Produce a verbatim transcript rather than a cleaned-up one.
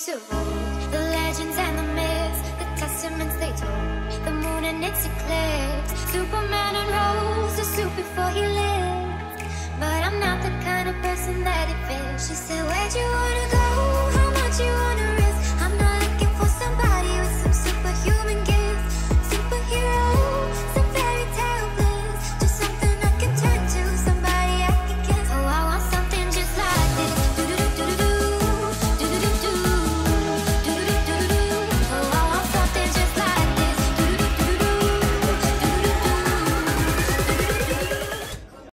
books of old, the legends and the myths, the testaments they told, the moon and its eclipse, Superman unrolls the suit before he lived. But I'm not the kind of person that it fits. She said, where'd you